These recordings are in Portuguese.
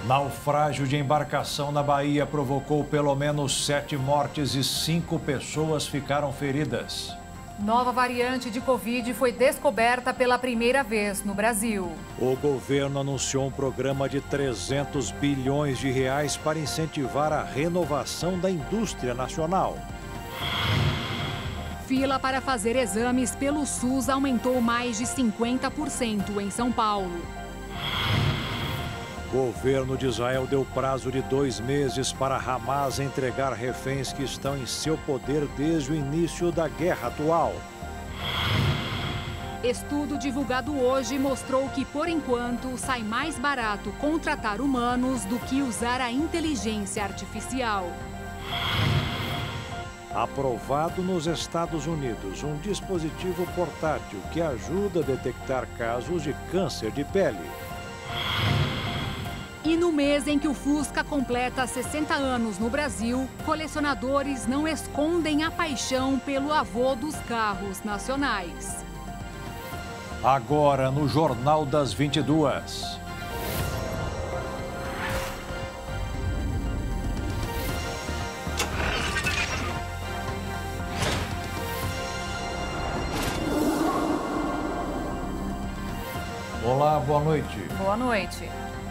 Naufrágio de embarcação na Bahia provocou pelo menos 7 mortes e 5 pessoas ficaram feridas. Nova variante de Covid foi descoberta pela primeira vez no Brasil. O governo anunciou um programa de 300 bilhões de reais para incentivar a renovação da indústria nacional. Fila para fazer exames pelo SUS aumentou mais de 50% em São Paulo. O governo de Israel deu prazo de 2 meses para Hamas entregar reféns que estão em seu poder desde o início da guerra atual. Estudo divulgado hoje mostrou que, por enquanto, sai mais barato contratar humanos do que usar a inteligência artificial. Aprovado nos Estados Unidos um dispositivo portátil que ajuda a detectar casos de câncer de pele. E no mês em que o Fusca completa 60 anos no Brasil, colecionadores não escondem a paixão pelo avô dos carros nacionais. Agora no Jornal das 22. Olá, boa noite. Boa noite.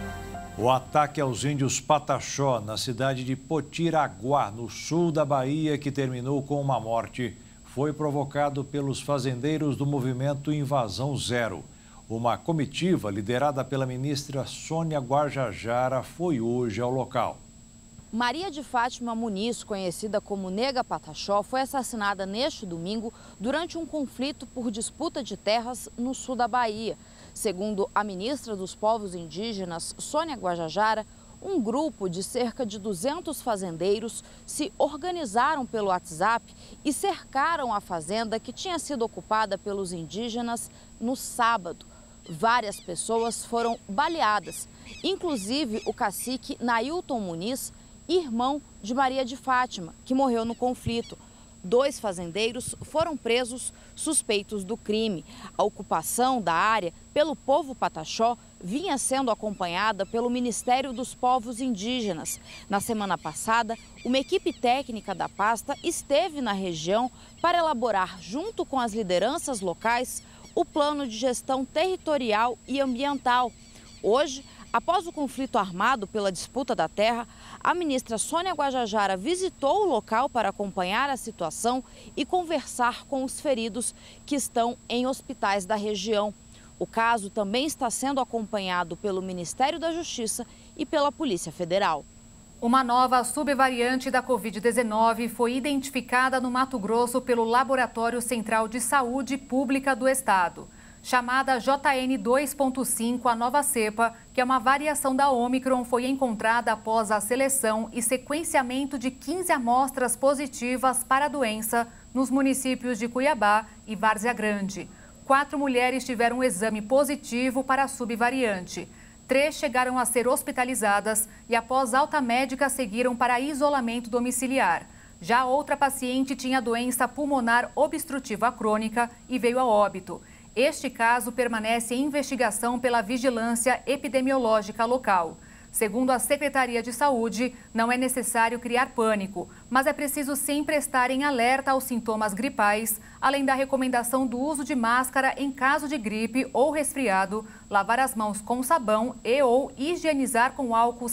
O ataque aos índios Pataxó, na cidade de Potiraguá, no sul da Bahia, que terminou com uma morte, foi provocado pelos fazendeiros do movimento Invasão Zero. Uma comitiva liderada pela ministra Sônia Guajajara foi hoje ao local. Maria de Fátima Muniz, conhecida como Nega Pataxó, foi assassinada neste domingo durante um conflito por disputa de terras no sul da Bahia. Segundo a ministra dos Povos Indígenas, Sônia Guajajara, um grupo de cerca de 200 fazendeiros se organizaram pelo WhatsApp e cercaram a fazenda que tinha sido ocupada pelos indígenas no sábado. Várias pessoas foram baleadas, inclusive o cacique Nailton Muniz, irmão de Maria de Fátima, que morreu no conflito. 2 fazendeiros foram presos suspeitos do crime. A ocupação da área pelo povo Pataxó vinha sendo acompanhada pelo Ministério dos Povos Indígenas. Na semana passada, uma equipe técnica da pasta esteve na região para elaborar, junto com as lideranças locais, o plano de gestão territorial e ambiental. Hoje, após o conflito armado pela disputa da terra, a ministra Sônia Guajajara visitou o local para acompanhar a situação e conversar com os feridos que estão em hospitais da região. O caso também está sendo acompanhado pelo Ministério da Justiça e pela Polícia Federal. Uma nova subvariante da Covid-19 foi identificada no Mato Grosso pelo Laboratório Central de Saúde Pública do Estado. Chamada JN 2.5, a nova cepa, que é uma variação da Ômicron, foi encontrada após a seleção e sequenciamento de 15 amostras positivas para a doença nos municípios de Cuiabá e Várzea Grande. 4 mulheres tiveram um exame positivo para a subvariante. 3 chegaram a ser hospitalizadas e, após alta médica, seguiram para isolamento domiciliar. Já outra paciente tinha doença pulmonar obstrutiva crônica e veio a óbito. Este caso permanece em investigação pela Vigilância Epidemiológica Local. Segundo a Secretaria de Saúde, não é necessário criar pânico, mas é preciso sempre estar em alerta aos sintomas gripais, além da recomendação do uso de máscara em caso de gripe ou resfriado, lavar as mãos com sabão ou higienizar com álcool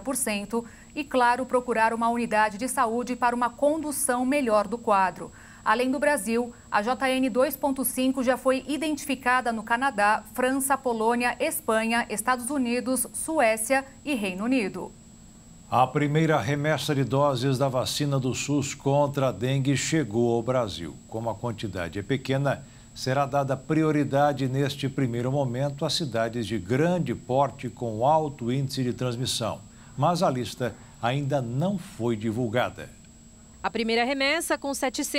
70% e, claro, procurar uma unidade de saúde para uma condução melhor do quadro. Além do Brasil, a JN 2.5 já foi identificada no Canadá, França, Polônia, Espanha, Estados Unidos, Suécia e Reino Unido. A primeira remessa de doses da vacina do SUS contra a dengue chegou ao Brasil. Como a quantidade é pequena, será dada prioridade neste primeiro momento às cidades de grande porte com alto índice de transmissão. Mas a lista ainda não foi divulgada. A primeira remessa, com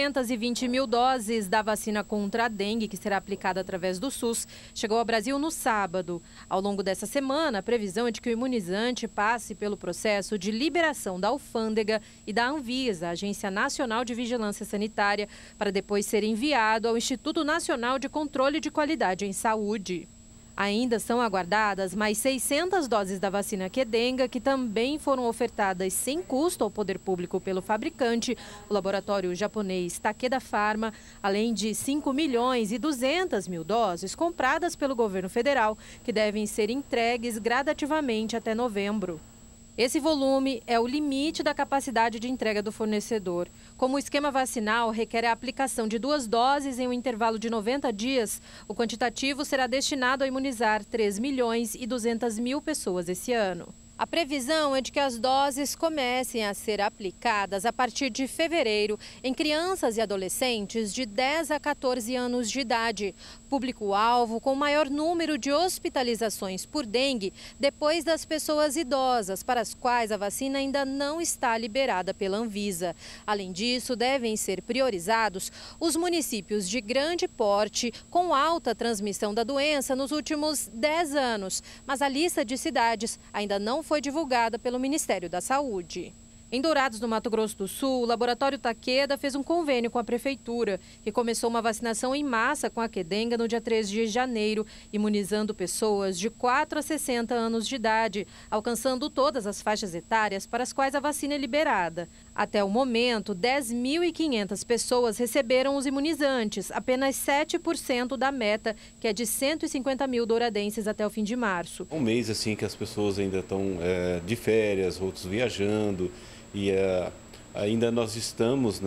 720 mil doses da vacina contra a dengue, que será aplicada através do SUS, chegou ao Brasil no sábado. Ao longo dessa semana, a previsão é de que o imunizante passe pelo processo de liberação da Alfândega e da Anvisa, Agência Nacional de Vigilância Sanitária, para depois ser enviado ao Instituto Nacional de Controle de Qualidade em Saúde. Ainda são aguardadas mais 600 doses da vacina Qdenga, que também foram ofertadas sem custo ao poder público pelo fabricante, o laboratório japonês Takeda Pharma, além de 5.200.000 doses compradas pelo governo federal, que devem ser entregues gradativamente até novembro. Esse volume é o limite da capacidade de entrega do fornecedor. Como o esquema vacinal requer a aplicação de 2 doses em um intervalo de 90 dias, o quantitativo será destinado a imunizar 3.200.000 pessoas esse ano. A previsão é de que as doses comecem a ser aplicadas a partir de fevereiro em crianças e adolescentes de 10 a 14 anos de idade, público-alvo com maior número de hospitalizações por dengue depois das pessoas idosas, para as quais a vacina ainda não está liberada pela Anvisa. Além disso, devem ser priorizados os municípios de grande porte com alta transmissão da doença nos últimos 10 anos, mas a lista de cidades ainda não foi divulgada pelo Ministério da Saúde. Em Dourados, no Mato Grosso do Sul, o laboratório Takeda fez um convênio com a prefeitura, que começou uma vacinação em massa com a Qdenga no dia 3 de janeiro, imunizando pessoas de 4 a 60 anos de idade, alcançando todas as faixas etárias para as quais a vacina é liberada. Até o momento, 10.500 pessoas receberam os imunizantes, apenas 7% da meta, que é de 150.000 douradenses até o fim de março. Um mês assim que as pessoas ainda estão de férias, outros viajando, e ainda nós estamos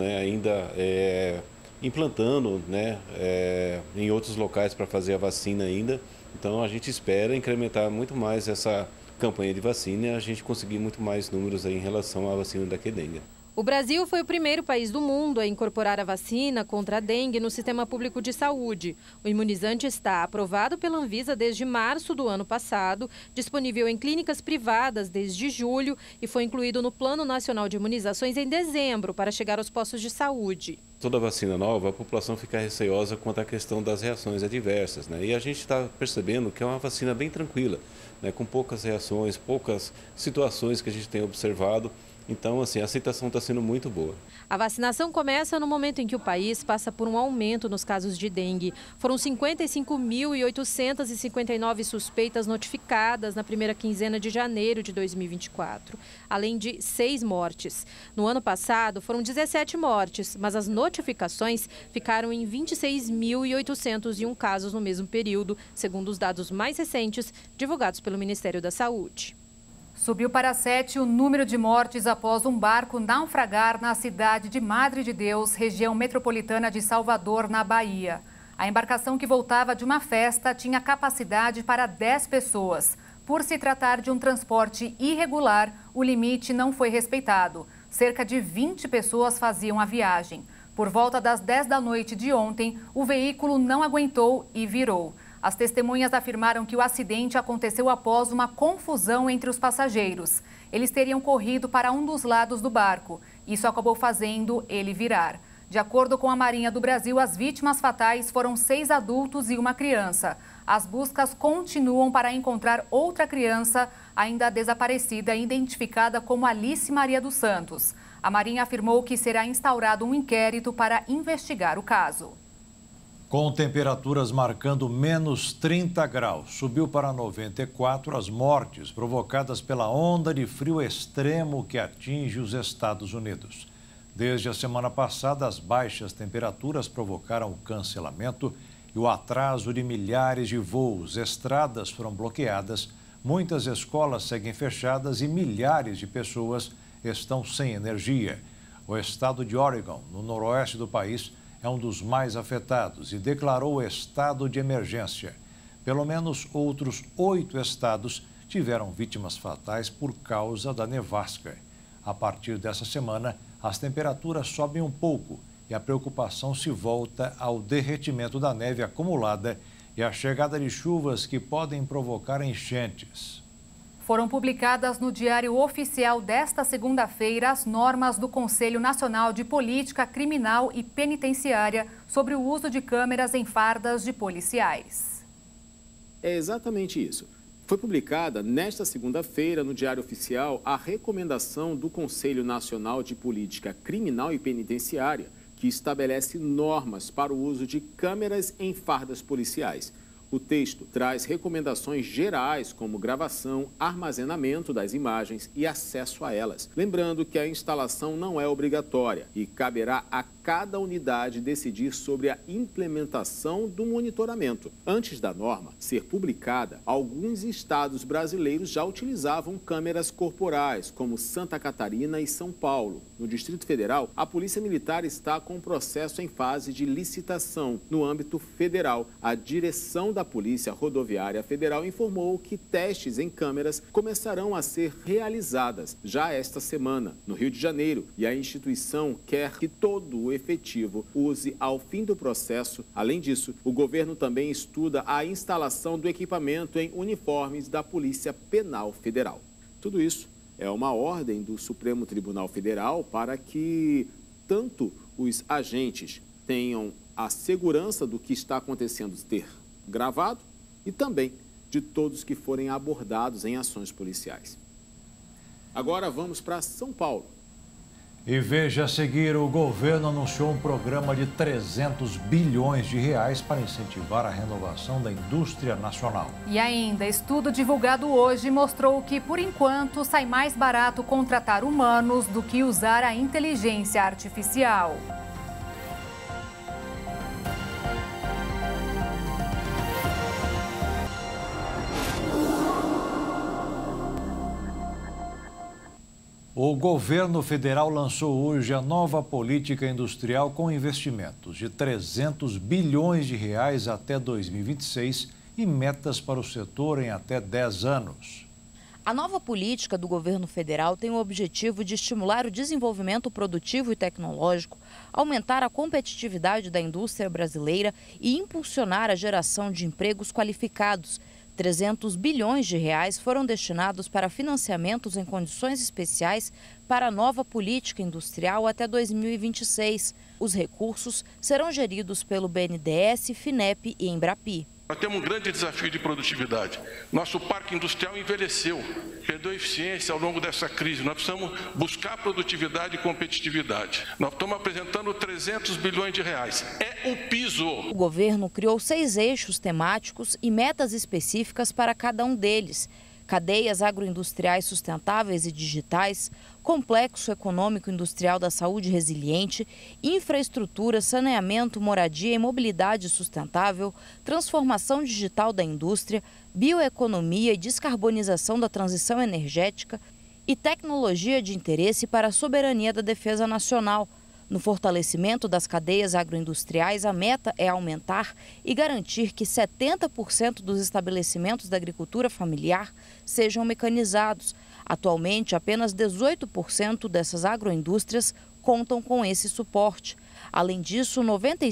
implantando em outros locais para fazer a vacina ainda. Então a gente espera incrementar muito mais essa campanha de vacina e a gente conseguir muito mais números aí em relação à vacina da Qdenga. O Brasil foi o primeiro país do mundo a incorporar a vacina contra a dengue no sistema público de saúde. O imunizante está aprovado pela Anvisa desde março do ano passado, disponível em clínicas privadas desde julho e foi incluído no Plano Nacional de Imunizações em dezembro para chegar aos postos de saúde. Toda vacina nova, a população fica receosa quanto à questão das reações adversas, E a gente está percebendo que é uma vacina bem tranquila, com poucas reações, poucas situações que a gente tem observado. Então, assim, a aceitação está sendo muito boa. A vacinação começa no momento em que o país passa por um aumento nos casos de dengue. Foram 55.859 suspeitas notificadas na primeira quinzena de janeiro de 2024, além de 6 mortes. No ano passado, foram 17 mortes, mas as notificações ficaram em 26.801 casos no mesmo período, segundo os dados mais recentes divulgados pelo Ministério da Saúde. Subiu para 7 o número de mortes após um barco naufragar na cidade de Madre de Deus, região metropolitana de Salvador, na Bahia. A embarcação, que voltava de uma festa, tinha capacidade para 10 pessoas. Por se tratar de um transporte irregular, o limite não foi respeitado. Cerca de 20 pessoas faziam a viagem. Por volta das 10 da noite de ontem, o veículo não aguentou e virou. As testemunhas afirmaram que o acidente aconteceu após uma confusão entre os passageiros. Eles teriam corrido para um dos lados do barco. Isso acabou fazendo ele virar. De acordo com a Marinha do Brasil, as vítimas fatais foram 6 adultos e uma criança. As buscas continuam para encontrar outra criança ainda desaparecida, identificada como Alice Maria dos Santos. A Marinha afirmou que será instaurado um inquérito para investigar o caso. Com temperaturas marcando menos 30 graus, subiu para 94 as mortes provocadas pela onda de frio extremo que atinge os Estados Unidos. Desde a semana passada, as baixas temperaturas provocaram o cancelamento e o atraso de milhares de voos. Estradas foram bloqueadas, muitas escolas seguem fechadas e milhares de pessoas estão sem energia. O estado de Oregon, no noroeste do país, é um dos mais afetados e declarou estado de emergência. Pelo menos outros 8 estados tiveram vítimas fatais por causa da nevasca. A partir dessa semana, as temperaturas sobem um pouco e a preocupação se volta ao derretimento da neve acumulada e à chegada de chuvas que podem provocar enchentes. Foram publicadas no Diário Oficial desta segunda-feira as normas do Conselho Nacional de Política Criminal e Penitenciária sobre o uso de câmeras em fardas de policiais. É exatamente isso. Foi publicada nesta segunda-feira no Diário Oficial a recomendação do Conselho Nacional de Política Criminal e Penitenciária, que estabelece normas para o uso de câmeras em fardas policiais. O texto traz recomendações gerais como gravação, armazenamento das imagens e acesso a elas. Lembrando que a instalação não é obrigatória e caberá a cada unidade decidir sobre a implementação do monitoramento. Antes da norma ser publicada, alguns estados brasileiros já utilizavam câmeras corporais, como Santa Catarina e São Paulo. No Distrito Federal, a Polícia Militar está com o processo em fase de licitação. No âmbito federal, a direção da Polícia Rodoviária Federal informou que testes em câmeras começarão a ser realizadas já esta semana, no Rio de Janeiro, e a instituição quer que todo o efetivo use ao fim do processo. Além disso, o governo também estuda a instalação do equipamento em uniformes da Polícia Penal Federal. Tudo isso é uma ordem do Supremo Tribunal Federal para que tanto os agentes tenham a segurança do que está acontecendo ter gravado e também de todos que forem abordados em ações policiais. Agora vamos para São Paulo. E veja a seguir, o governo anunciou um programa de 300 bilhões de reais para incentivar a renovação da indústria nacional. E ainda, estudo divulgado hoje mostrou que, por enquanto, sai mais barato contratar humanos do que usar a inteligência artificial. O governo federal lançou hoje a nova política industrial com investimentos de 300 bilhões de reais até 2026 e metas para o setor em até 10 anos. A nova política do governo federal tem o objetivo de estimular o desenvolvimento produtivo e tecnológico, aumentar a competitividade da indústria brasileira e impulsionar a geração de empregos qualificados. 300 bilhões de reais foram destinados para financiamentos em condições especiais para a nova política industrial até 2026. Os recursos serão geridos pelo BNDES, FINEP e Embrapi. Nós temos um grande desafio de produtividade. Nosso parque industrial envelheceu, perdeu eficiência ao longo dessa crise. Nós precisamos buscar produtividade e competitividade. Nós estamos apresentando 300 bilhões de reais. É o piso. O governo criou 6 eixos temáticos e metas específicas para cada um deles. Cadeias agroindustriais sustentáveis e digitais, complexo econômico industrial da saúde resiliente, infraestrutura, saneamento, moradia e mobilidade sustentável, transformação digital da indústria, bioeconomia e descarbonização da transição energética e tecnologia de interesse para a soberania da defesa nacional. No fortalecimento das cadeias agroindustriais, a meta é aumentar e garantir que 70% dos estabelecimentos da agricultura familiar sejam mecanizados. Atualmente, apenas 18% dessas agroindústrias contam com esse suporte. Além disso,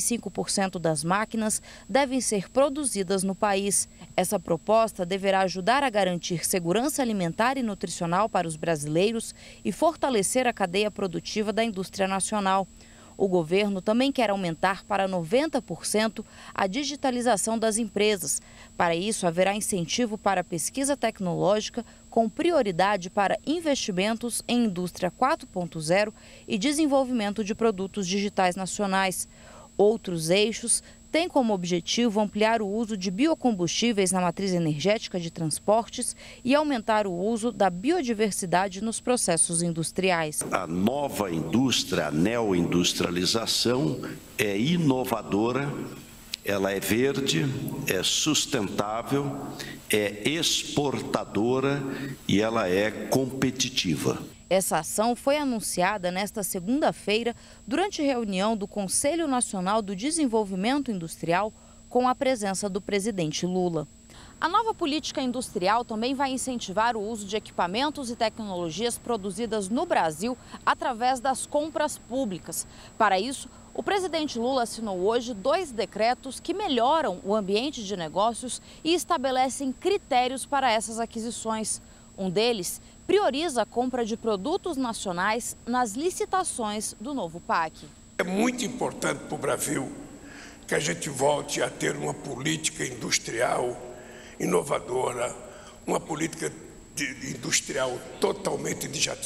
95% das máquinas devem ser produzidas no país. Essa proposta deverá ajudar a garantir segurança alimentar e nutricional para os brasileiros e fortalecer a cadeia produtiva da indústria nacional. O governo também quer aumentar para 90% a digitalização das empresas. Para isso, haverá incentivo para a pesquisa tecnológica, com prioridade para investimentos em indústria 4.0 e desenvolvimento de produtos digitais nacionais. Outros eixos têm como objetivo ampliar o uso de biocombustíveis na matriz energética de transportes e aumentar o uso da biodiversidade nos processos industriais. A nova indústria, a neoindustrialização, é inovadora, ela é verde, é sustentável, é exportadora e ela é competitiva. Essa ação foi anunciada nesta segunda-feira durante reunião do Conselho Nacional do Desenvolvimento Industrial com a presença do presidente Lula. A nova política industrial também vai incentivar o uso de equipamentos e tecnologias produzidas no Brasil através das compras públicas. Para isso, o presidente Lula assinou hoje 2 decretos que melhoram o ambiente de negócios e estabelecem critérios para essas aquisições. Um deles prioriza a compra de produtos nacionais nas licitações do novo PAC. É muito importante para o Brasil que a gente volte a ter uma política industrial inovadora, uma política industrial totalmente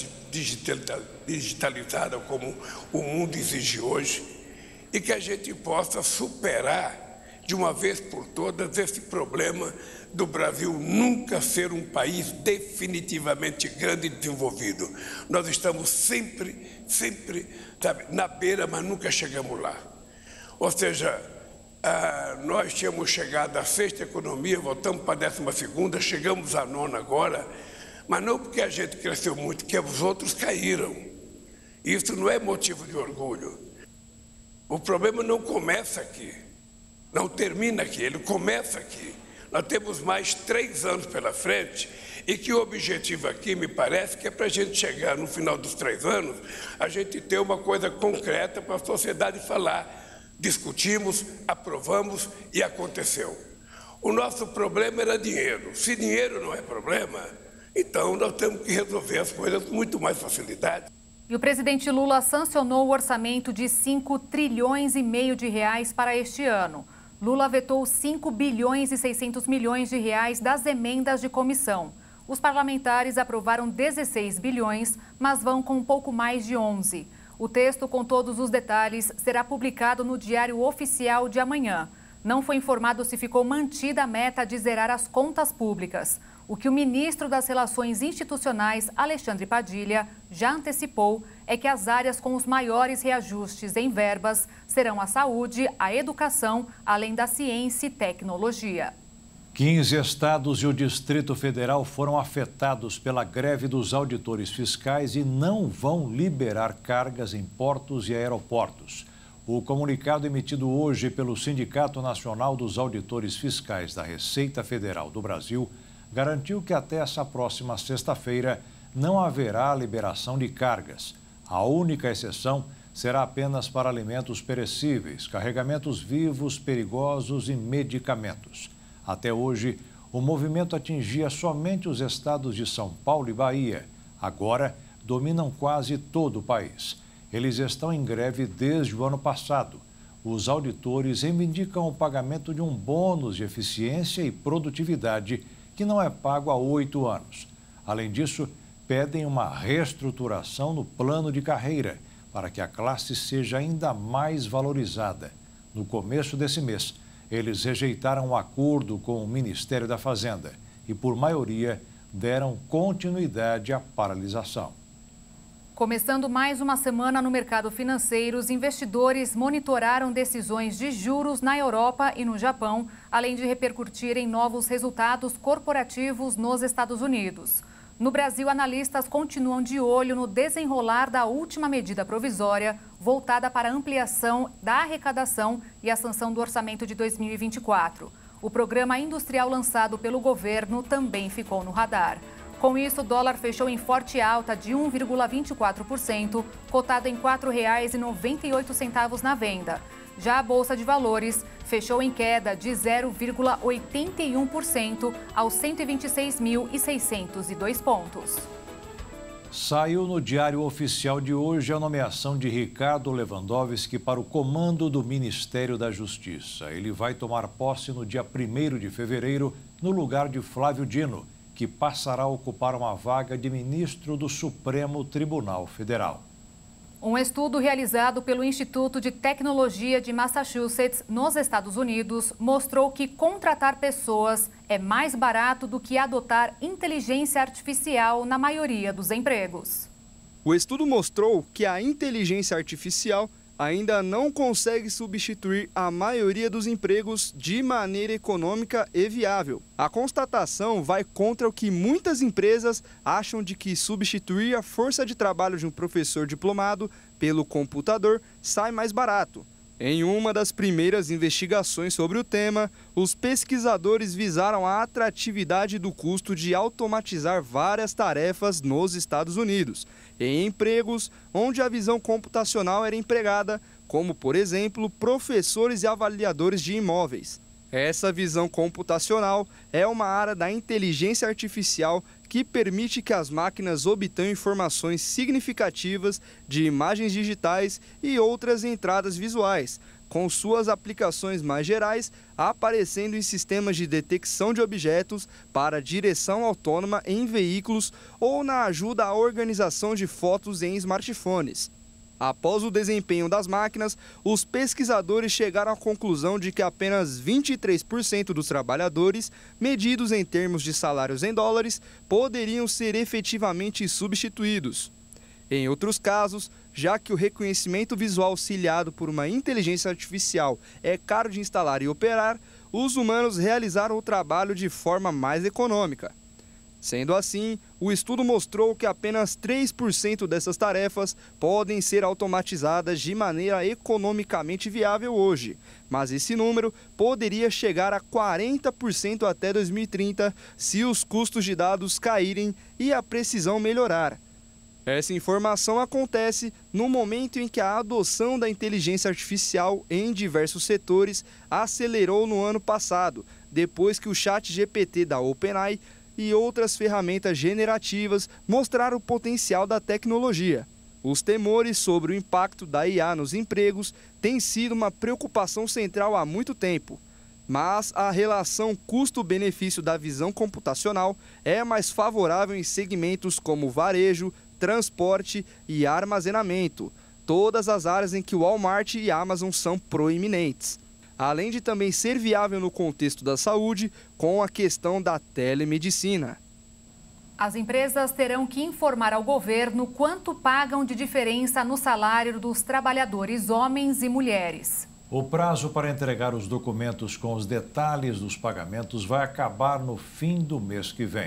digitalizada, como o mundo exige hoje, e que a gente possa superar de uma vez por todas esse problema do Brasil nunca ser um país definitivamente grande e desenvolvido. Nós estamos sempre, sabe, na beira, mas nunca chegamos lá. Ou seja, nós tínhamos chegado à 6ª economia, voltamos para a 12ª, chegamos à 9ª agora, mas não porque a gente cresceu muito, porque os outros caíram. Isso não é motivo de orgulho. O problema não começa aqui, não termina aqui, ele começa aqui. Nós temos mais 3 anos pela frente e que o objetivo aqui, me parece, que é para a gente chegar no final dos 3 anos, a gente ter uma coisa concreta para a sociedade falar. Discutimos, aprovamos e aconteceu. O nosso problema era dinheiro. Se dinheiro não é problema, então nós temos que resolver as coisas com muito mais facilidade. E o presidente Lula sancionou o orçamento de 5,5 trilhões de reais para este ano. Lula vetou 5 bilhões e 600 milhões de reais das emendas de comissão. Os parlamentares aprovaram 16 bilhões, mas vão com um pouco mais de 11. O texto, com todos os detalhes, será publicado no Diário Oficial de amanhã. Não foi informado se ficou mantida a meta de zerar as contas públicas. O que o ministro das Relações Institucionais, Alexandre Padilha, já antecipou é que as áreas com os maiores reajustes em verbas serão a saúde, a educação, além da ciência e tecnologia. 15 estados e o Distrito Federal foram afetados pela greve dos auditores fiscais e não vão liberar cargas em portos e aeroportos. O comunicado emitido hoje pelo Sindicato Nacional dos Auditores Fiscais da Receita Federal do Brasil garantiu que até essa próxima sexta-feira não haverá liberação de cargas. A única exceção será apenas para alimentos perecíveis, carregamentos vivos, perigosos e medicamentos. Até hoje, o movimento atingia somente os estados de São Paulo e Bahia. Agora, dominam quase todo o país. Eles estão em greve desde o ano passado. Os auditores reivindicam o pagamento de um bônus de eficiência e produtividade que não é pago há 8 anos. Além disso, pedem uma reestruturação no plano de carreira para que a classe seja ainda mais valorizada. No começo desse mês, eles rejeitaram um acordo com o Ministério da Fazenda e, por maioria, deram continuidade à paralisação. Começando mais uma semana no mercado financeiro, os investidores monitoraram decisões de juros na Europa e no Japão, além de repercutirem novos resultados corporativos nos Estados Unidos. No Brasil, analistas continuam de olho no desenrolar da última medida provisória, voltada para a ampliação da arrecadação e a sanção do orçamento de 2024. O programa industrial lançado pelo governo também ficou no radar. Com isso, o dólar fechou em forte alta de 1,24%, cotado em R$ 4,98 na venda. Já a Bolsa de Valores fechou em queda de 0,81% aos 126.602 pontos. Saiu no Diário Oficial de hoje a nomeação de Ricardo Lewandowski para o comando do Ministério da Justiça. Ele vai tomar posse no dia 1º de fevereiro, no lugar de Flávio Dino, que passará a ocupar uma vaga de ministro do Supremo Tribunal Federal. Um estudo realizado pelo Instituto de Tecnologia de Massachusetts, nos Estados Unidos, mostrou que contratar pessoas é mais barato do que adotar inteligência artificial na maioria dos empregos. O estudo mostrou que a inteligência artificial ainda não consegue substituir a maioria dos empregos de maneira econômica e viável. A constatação vai contra o que muitas empresas acham de que substituir a força de trabalho de um professor diplomado pelo computador sai mais barato. Em uma das primeiras investigações sobre o tema, os pesquisadores visaram a atratividade do custo de automatizar várias tarefas nos Estados Unidos, em empregos onde a visão computacional era empregada, como, por exemplo, professores e avaliadores de imóveis. Essa visão computacional é uma área da inteligência artificial que permite que as máquinas obtenham informações significativas de imagens digitais e outras entradas visuais, com suas aplicações mais gerais aparecendo em sistemas de detecção de objetos para direção autônoma em veículos ou na ajuda à organização de fotos em smartphones. Após o desempenho das máquinas, os pesquisadores chegaram à conclusão de que apenas 23% dos trabalhadores, medidos em termos de salários em dólares, poderiam ser efetivamente substituídos. Em outros casos, já que o reconhecimento visual auxiliado por uma inteligência artificial é caro de instalar e operar, os humanos realizaram o trabalho de forma mais econômica. Sendo assim, o estudo mostrou que apenas 3% dessas tarefas podem ser automatizadas de maneira economicamente viável hoje, mas esse número poderia chegar a 40% até 2030 se os custos de dados caírem e a precisão melhorar. Essa informação acontece no momento em que a adoção da inteligência artificial em diversos setores acelerou no ano passado, depois que o ChatGPT da OpenAI e outras ferramentas generativas mostraram o potencial da tecnologia. Os temores sobre o impacto da IA nos empregos têm sido uma preocupação central há muito tempo. Mas a relação custo-benefício da visão computacional é mais favorável em segmentos como varejo, transporte e armazenamento, todas as áreas em que o Walmart e Amazon são proeminentes. Além de também ser viável no contexto da saúde, com a questão da telemedicina. As empresas terão que informar ao governo quanto pagam de diferença no salário dos trabalhadores homens e mulheres. O prazo para entregar os documentos com os detalhes dos pagamentos vai acabar no fim do mês que vem.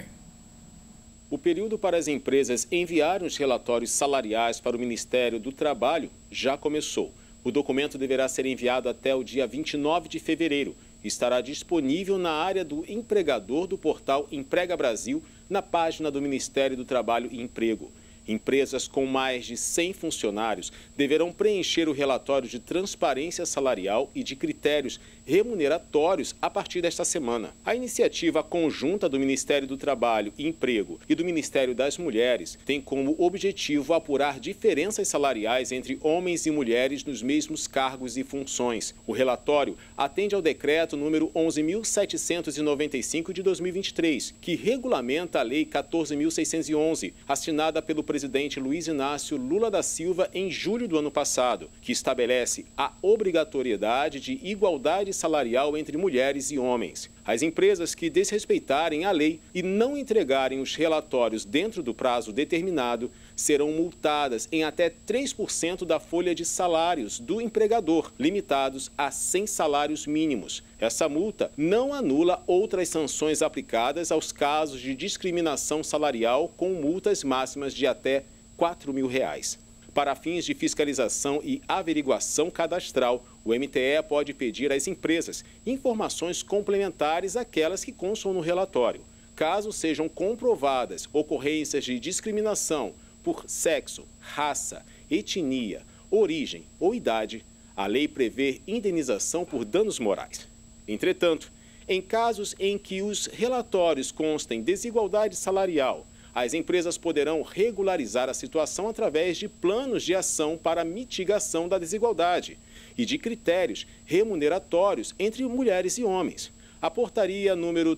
O período para as empresas enviarem os relatórios salariais para o Ministério do Trabalho já começou. O documento deverá ser enviado até o dia 29 de fevereiro e estará disponível na área do empregador do portal Emprega Brasil, na página do Ministério do Trabalho e Emprego. Empresas com mais de 100 funcionários deverão preencher o relatório de transparência salarial e de critérios remuneratórios a partir desta semana. A iniciativa conjunta do Ministério do Trabalho e Emprego e do Ministério das Mulheres tem como objetivo apurar diferenças salariais entre homens e mulheres nos mesmos cargos e funções. O relatório atende ao decreto número 11.795 de 2023, que regulamenta a Lei 14.611, assinada pelo presidente Luiz Inácio Lula da Silva em julho do ano passado, que estabelece a obrigatoriedade de igualdade salarial entre mulheres e homens. As empresas que desrespeitarem a lei e não entregarem os relatórios dentro do prazo determinado serão multadas em até 3% da folha de salários do empregador, limitados a 100 salários mínimos. Essa multa não anula outras sanções aplicadas aos casos de discriminação salarial com multas máximas de até R$ 4.000. Para fins de fiscalização e averiguação cadastral, o MTE pode pedir às empresas informações complementares àquelas que constam no relatório. Caso sejam comprovadas ocorrências de discriminação por sexo, raça, etnia, origem ou idade, a lei prevê indenização por danos morais. Entretanto, em casos em que os relatórios constem desigualdade salarial, as empresas poderão regularizar a situação através de planos de ação para mitigação da desigualdade e de critérios remuneratórios entre mulheres e homens. A portaria número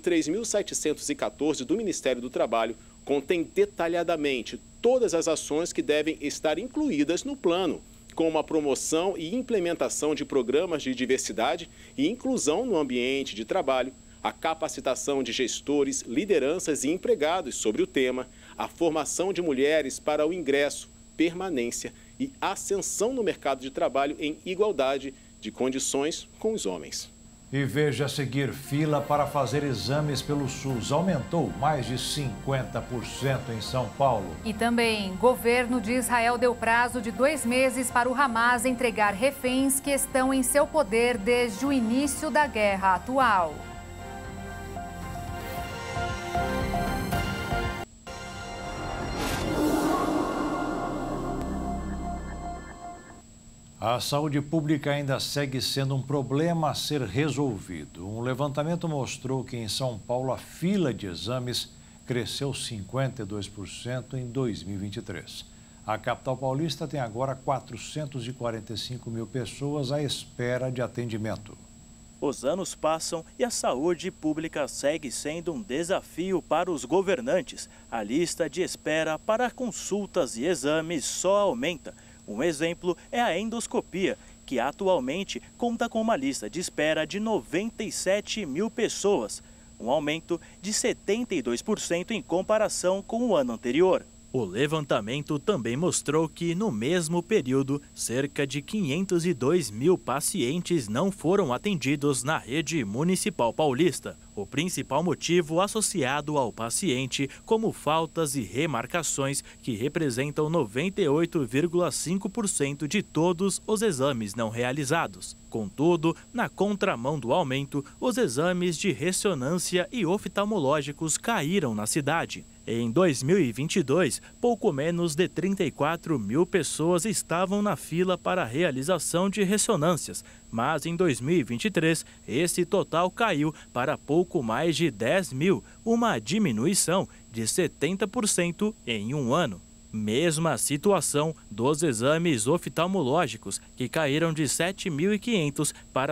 3.714 do Ministério do Trabalho contém detalhadamente todas as ações que devem estar incluídas no plano, como a promoção e implementação de programas de diversidade e inclusão no ambiente de trabalho, a capacitação de gestores, lideranças e empregados sobre o tema, a formação de mulheres para o ingresso, permanência e ascensão no mercado de trabalho em igualdade de condições com os homens. E veja a seguir, fila para fazer exames pelo SUS aumentou mais de 50% em São Paulo. E também, governo de Israel deu prazo de 2 meses para o Hamas entregar reféns que estão em seu poder desde o início da guerra atual. A saúde pública ainda segue sendo um problema a ser resolvido. Um levantamento mostrou que em São Paulo a fila de exames cresceu 52% em 2023. A capital paulista tem agora 445 mil pessoas à espera de atendimento. Os anos passam e a saúde pública segue sendo um desafio para os governantes. A lista de espera para consultas e exames só aumenta. Um exemplo é a endoscopia, que atualmente conta com uma lista de espera de 97 mil pessoas, um aumento de 72% em comparação com o ano anterior. O levantamento também mostrou que, no mesmo período, cerca de 502 mil pacientes não foram atendidos na rede municipal paulista. O principal motivo associado ao paciente como faltas e remarcações, que representam 98,5% de todos os exames não realizados. Contudo, na contramão do aumento, os exames de ressonância e oftalmológicos caíram na cidade. Em 2022, pouco menos de 34 mil pessoas estavam na fila para a realização de ressonâncias, mas em 2023, esse total caiu para pouco mais de 10 mil, uma diminuição de 70% em um ano. Mesma situação dos exames oftalmológicos, que caíram de 7.500 para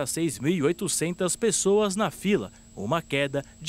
6.800 pessoas na fila, uma queda de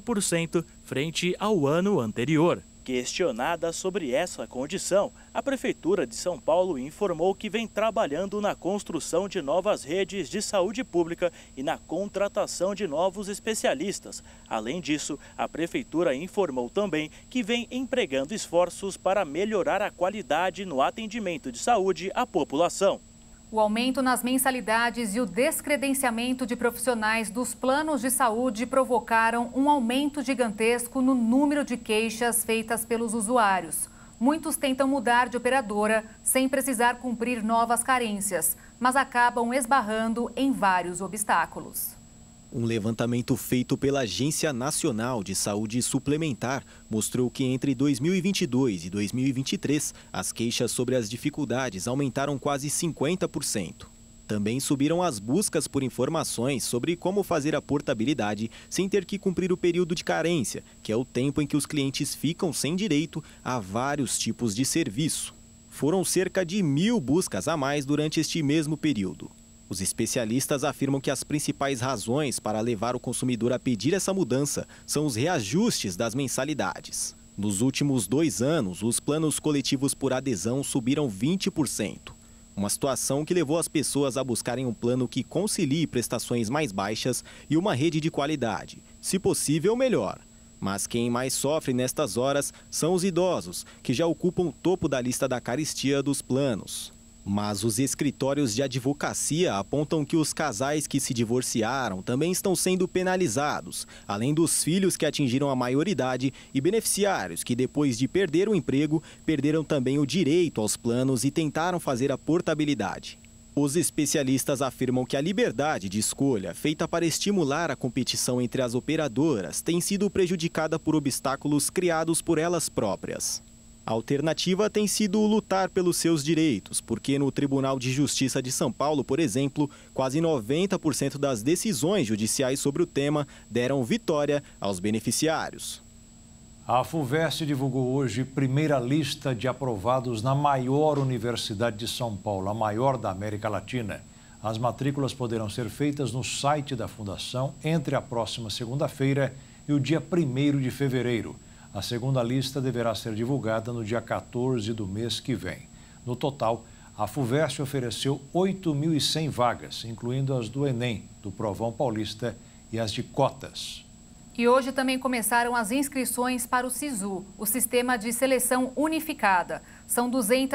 9% frente ao ano anterior. Questionada sobre essa condição, a Prefeitura de São Paulo informou que vem trabalhando na construção de novas redes de saúde pública e na contratação de novos especialistas. Além disso, a Prefeitura informou também que vem empregando esforços para melhorar a qualidade no atendimento de saúde à população. O aumento nas mensalidades e o descredenciamento de profissionais dos planos de saúde provocaram um aumento gigantesco no número de queixas feitas pelos usuários. Muitos tentam mudar de operadora sem precisar cumprir novas carências, mas acabam esbarrando em vários obstáculos. Um levantamento feito pela Agência Nacional de Saúde Suplementar mostrou que entre 2022 e 2023, as queixas sobre as dificuldades aumentaram quase 50%. Também subiram as buscas por informações sobre como fazer a portabilidade sem ter que cumprir o período de carência, que é o tempo em que os clientes ficam sem direito a vários tipos de serviço. Foram cerca de 1.000 buscas a mais durante este mesmo período. Os especialistas afirmam que as principais razões para levar o consumidor a pedir essa mudança são os reajustes das mensalidades. Nos últimos 2 anos, os planos coletivos por adesão subiram 20%. Uma situação que levou as pessoas a buscarem um plano que concilie prestações mais baixas e uma rede de qualidade, se possível melhor. Mas quem mais sofre nestas horas são os idosos, que já ocupam o topo da lista da carestia dos planos. Mas os escritórios de advocacia apontam que os casais que se divorciaram também estão sendo penalizados, além dos filhos que atingiram a maioridade e beneficiários que, depois de perder o emprego, perderam também o direito aos planos e tentaram fazer a portabilidade. Os especialistas afirmam que a liberdade de escolha, feita para estimular a competição entre as operadoras, tem sido prejudicada por obstáculos criados por elas próprias. A alternativa tem sido lutar pelos seus direitos, porque no Tribunal de Justiça de São Paulo, por exemplo, quase 90% das decisões judiciais sobre o tema deram vitória aos beneficiários. A FUVEST divulgou hoje primeira lista de aprovados na maior universidade de São Paulo, a maior da América Latina. As matrículas poderão ser feitas no site da Fundação entre a próxima segunda-feira e o dia 1º de fevereiro. A segunda lista deverá ser divulgada no dia 14 do mês que vem. No total, a FUVEST ofereceu 8.100 vagas, incluindo as do Enem, do Provão Paulista e as de cotas. E hoje também começaram as inscrições para o SISU, o Sistema de Seleção Unificada. São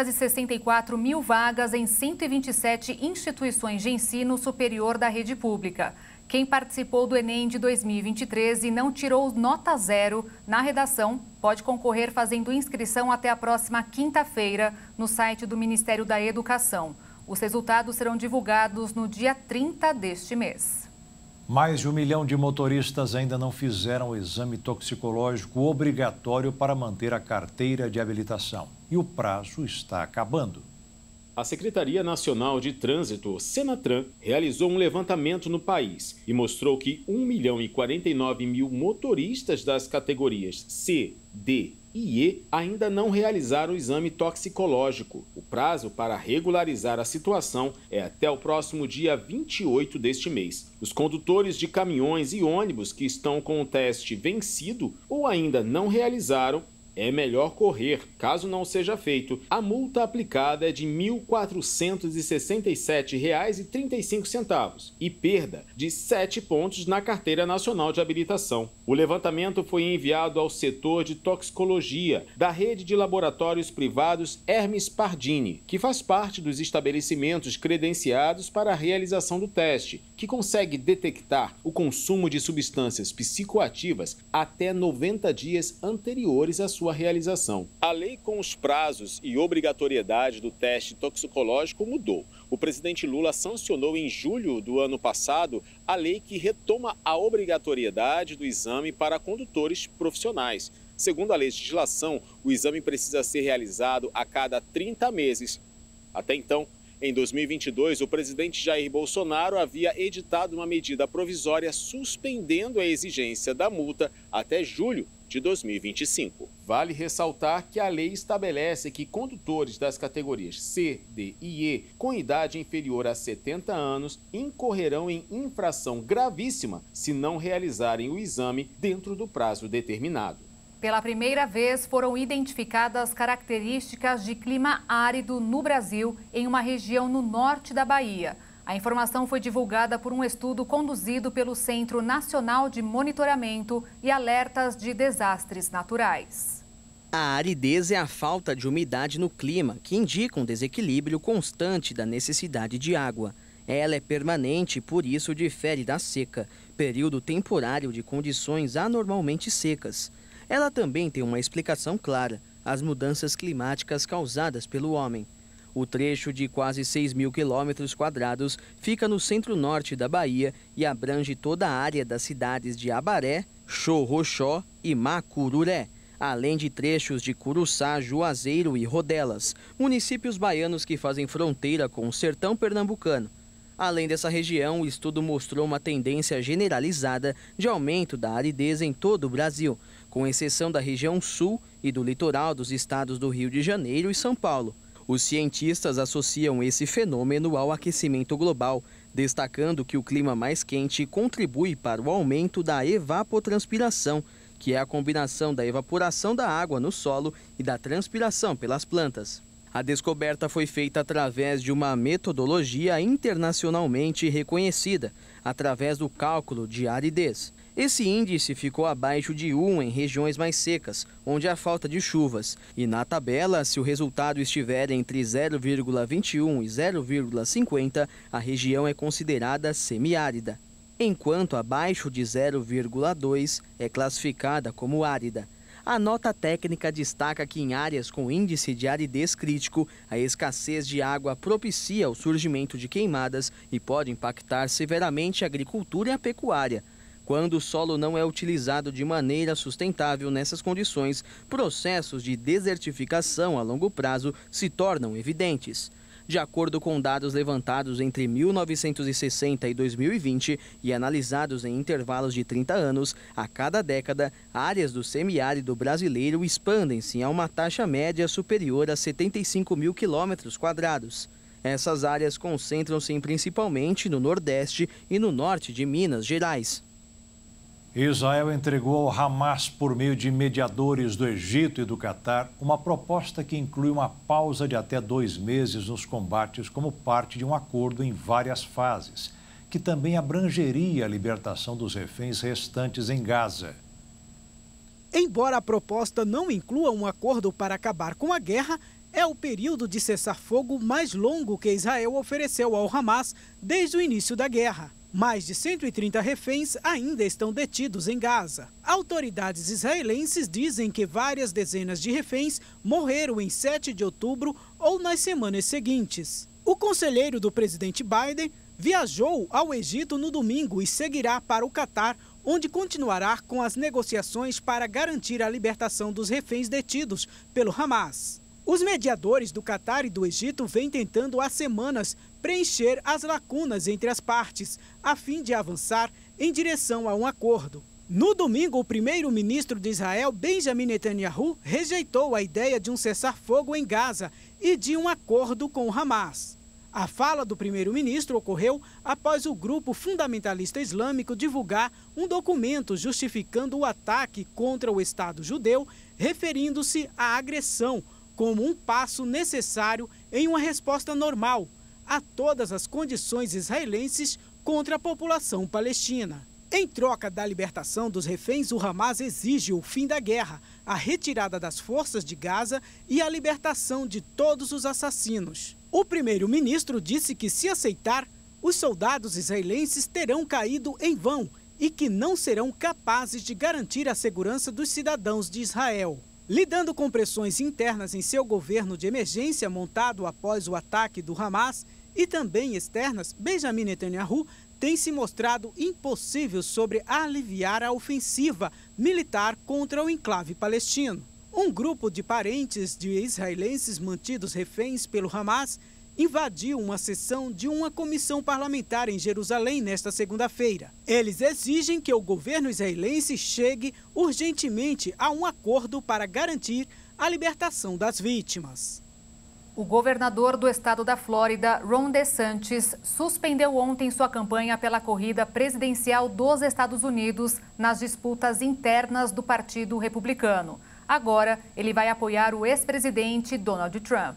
264 mil vagas em 127 instituições de ensino superior da rede pública. Quem participou do Enem de 2023 e não tirou nota 0 na redação pode concorrer fazendo inscrição até a próxima quinta-feira no site do Ministério da Educação. Os resultados serão divulgados no dia 30 deste mês. Mais de 1 milhão de motoristas ainda não fizeram o exame toxicológico obrigatório para manter a carteira de habilitação. E o prazo está acabando. A Secretaria Nacional de Trânsito, Senatran, realizou um levantamento no país e mostrou que 1.049.000 motoristas das categorias C, D e E ainda não realizaram o exame toxicológico. O prazo para regularizar a situação é até o próximo dia 28 deste mês. Os condutores de caminhões e ônibus que estão com o teste vencido ou ainda não realizaram é melhor correr. Caso não seja feito, a multa aplicada é de R$ 1.467,35 e perda de 7 pontos na Carteira Nacional de Habilitação. O levantamento foi enviado ao setor de toxicologia da rede de laboratórios privados Hermes Pardini, que faz parte dos estabelecimentos credenciados para a realização do teste, que consegue detectar o consumo de substâncias psicoativas até 90 dias anteriores à sua realização. A lei com os prazos e obrigatoriedade do teste toxicológico mudou. O presidente Lula sancionou em julho do ano passado a lei que retoma a obrigatoriedade do exame para condutores profissionais. Segundo a legislação, o exame precisa ser realizado a cada 30 meses. Até então, em 2022, o presidente Jair Bolsonaro havia editado uma medida provisória suspendendo a exigência da multa até julho de 2025. Vale ressaltar que a lei estabelece que condutores das categorias C, D e E com idade inferior a 70 anos incorrerão em infração gravíssima se não realizarem o exame dentro do prazo determinado. Pela primeira vez, foram identificadas características de clima árido no Brasil, em uma região no norte da Bahia. A informação foi divulgada por um estudo conduzido pelo Centro Nacional de Monitoramento e Alertas de Desastres Naturais. A aridez é a falta de umidade no clima, que indica um desequilíbrio constante da necessidade de água. Ela é permanente e, por isso, difere da seca, período temporário de condições anormalmente secas. Ela também tem uma explicação clara: as mudanças climáticas causadas pelo homem. O trecho de quase 6 mil quilômetros quadrados fica no centro-norte da Bahia e abrange toda a área das cidades de Abaré, Xorroxó e Macururé, além de trechos de Curuçá, Juazeiro e Rodelas, municípios baianos que fazem fronteira com o sertão pernambucano. Além dessa região, o estudo mostrou uma tendência generalizada de aumento da aridez em todo o Brasil, com exceção da região sul e do litoral dos estados do Rio de Janeiro e São Paulo. Os cientistas associam esse fenômeno ao aquecimento global, destacando que o clima mais quente contribui para o aumento da evapotranspiração, que é a combinação da evaporação da água no solo e da transpiração pelas plantas. A descoberta foi feita através de uma metodologia internacionalmente reconhecida, através do cálculo de aridez. Esse índice ficou abaixo de 1 em regiões mais secas, onde há falta de chuvas. E na tabela, se o resultado estiver entre 0,21 e 0,50, a região é considerada semiárida, enquanto abaixo de 0,2 é classificada como árida. A nota técnica destaca que em áreas com índice de aridez crítico, a escassez de água propicia o surgimento de queimadas e pode impactar severamente a agricultura e a pecuária. Quando o solo não é utilizado de maneira sustentável nessas condições, processos de desertificação a longo prazo se tornam evidentes. De acordo com dados levantados entre 1960 e 2020 e analisados em intervalos de 30 anos, a cada década, áreas do semiárido brasileiro expandem-se a uma taxa média superior a 75 mil quilômetros quadrados. Essas áreas concentram-se principalmente no Nordeste e no Norte de Minas Gerais. Israel entregou ao Hamas, por meio de mediadores do Egito e do Catar, uma proposta que inclui uma pausa de até 2 meses nos combates como parte de um acordo em várias fases, que também abrangeria a libertação dos reféns restantes em Gaza. Embora a proposta não inclua um acordo para acabar com a guerra, é o período de cessar-fogo mais longo que Israel ofereceu ao Hamas desde o início da guerra. Mais de 130 reféns ainda estão detidos em Gaza. Autoridades israelenses dizem que várias dezenas de reféns morreram em 7 de outubro ou nas semanas seguintes. O conselheiro do presidente Biden viajou ao Egito no domingo e seguirá para o Catar, onde continuará com as negociações para garantir a libertação dos reféns detidos pelo Hamas. Os mediadores do Catar e do Egito vêm tentando há semanas preencher as lacunas entre as partes, a fim de avançar em direção a um acordo. No domingo, o primeiro-ministro de Israel, Benjamin Netanyahu, rejeitou a ideia de um cessar-fogo em Gaza e de um acordo com o Hamas. A fala do primeiro-ministro ocorreu após o grupo fundamentalista islâmico divulgar um documento justificando o ataque contra o Estado judeu, referindo-se à agressão como um passo necessário em uma resposta normal a todas as condições israelenses contra a população palestina. Em troca da libertação dos reféns, o Hamas exige o fim da guerra, a retirada das forças de Gaza e a libertação de todos os assassinos. O primeiro-ministro disse que, se aceitar, os soldados israelenses terão caído em vão e que não serão capazes de garantir a segurança dos cidadãos de Israel. Lidando com pressões internas em seu governo de emergência montado após o ataque do Hamas e também externas, Benjamin Netanyahu tem se mostrado impossível sobre aliviar a ofensiva militar contra o enclave palestino. Um grupo de parentes de israelenses mantidos reféns pelo Hamas invadiu uma sessão de uma comissão parlamentar em Jerusalém nesta segunda-feira. Eles exigem que o governo israelense chegue urgentemente a um acordo para garantir a libertação das vítimas. O governador do estado da Flórida, Ron DeSantis, suspendeu ontem sua campanha pela corrida presidencial dos Estados Unidos nas disputas internas do Partido Republicano. Agora, ele vai apoiar o ex-presidente Donald Trump.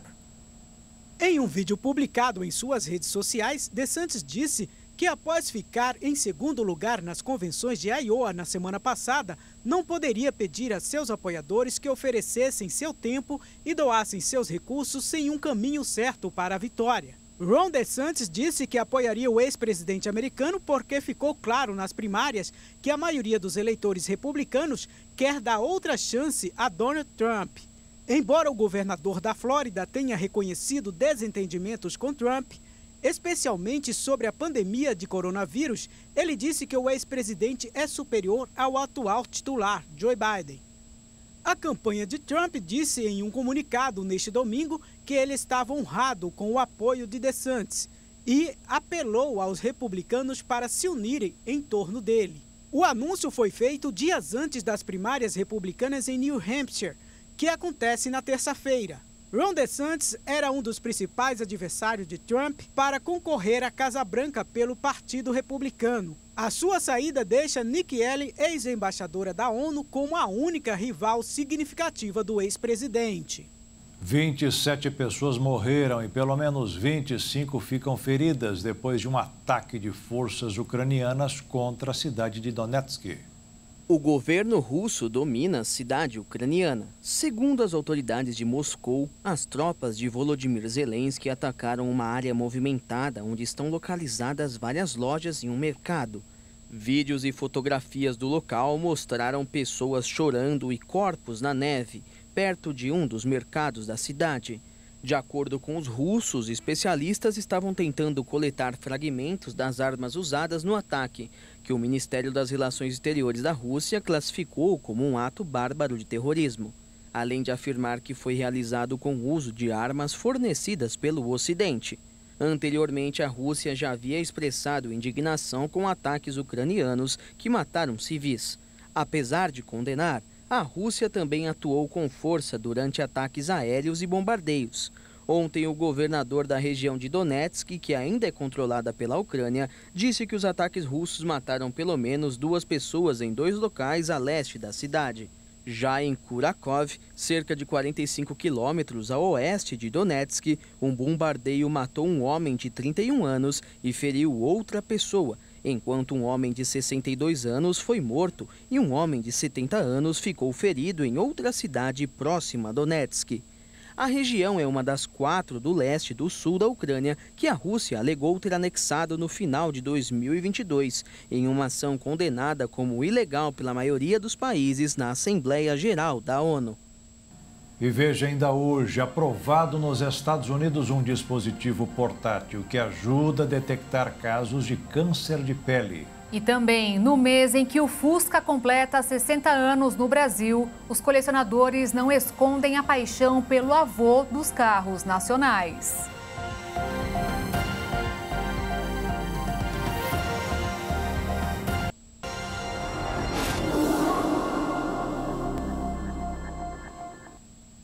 Em um vídeo publicado em suas redes sociais, DeSantis disse que, após ficar em segundo lugar nas convenções de Iowa na semana passada, não poderia pedir a seus apoiadores que oferecessem seu tempo e doassem seus recursos sem um caminho certo para a vitória. Ron DeSantis disse que apoiaria o ex-presidente americano porque ficou claro nas primárias que a maioria dos eleitores republicanos quer dar outra chance a Donald Trump. Embora o governador da Flórida tenha reconhecido desentendimentos com Trump, especialmente sobre a pandemia de coronavírus, ele disse que o ex-presidente é superior ao atual titular, Joe Biden. A campanha de Trump disse em um comunicado neste domingo que ele estava honrado com o apoio de DeSantis e apelou aos republicanos para se unirem em torno dele. O anúncio foi feito dias antes das primárias republicanas em New Hampshire, que acontece na terça-feira. Ron DeSantis era um dos principais adversários de Trump para concorrer à Casa Branca pelo Partido Republicano. A sua saída deixa Nikki Haley, ex-embaixadora da ONU, como a única rival significativa do ex-presidente. 27 pessoas morreram e pelo menos 25 ficam feridas depois de um ataque de forças ucranianas contra a cidade de Donetsk. O governo russo domina a cidade ucraniana. Segundo as autoridades de Moscou, as tropas de Volodymyr Zelensky atacaram uma área movimentada onde estão localizadas várias lojas e um mercado. Vídeos e fotografias do local mostraram pessoas chorando e corpos na neve, perto de um dos mercados da cidade. De acordo com os russos, especialistas estavam tentando coletar fragmentos das armas usadas no ataque, que o Ministério das Relações Exteriores da Rússia classificou como um ato bárbaro de terrorismo, além de afirmar que foi realizado com o uso de armas fornecidas pelo Ocidente. Anteriormente, a Rússia já havia expressado indignação com ataques ucranianos que mataram civis. Apesar de condenar, a Rússia também atuou com força durante ataques aéreos e bombardeios. Ontem, o governador da região de Donetsk, que ainda é controlada pela Ucrânia, disse que os ataques russos mataram pelo menos 2 pessoas em 2 locais a leste da cidade. Já em Kurakov, cerca de 45 quilômetros a oeste de Donetsk, um bombardeio matou um homem de 31 anos e feriu outra pessoa, enquanto um homem de 62 anos foi morto e um homem de 70 anos ficou ferido em outra cidade próxima a Donetsk. A região é uma das 4 do leste e do sul da Ucrânia que a Rússia alegou ter anexado no final de 2022, em uma ação condenada como ilegal pela maioria dos países na Assembleia Geral da ONU. E veja ainda hoje, aprovado nos Estados Unidos um dispositivo portátil que ajuda a detectar casos de câncer de pele. E também, no mês em que o Fusca completa 60 anos no Brasil, os colecionadores não escondem a paixão pelo avô dos carros nacionais.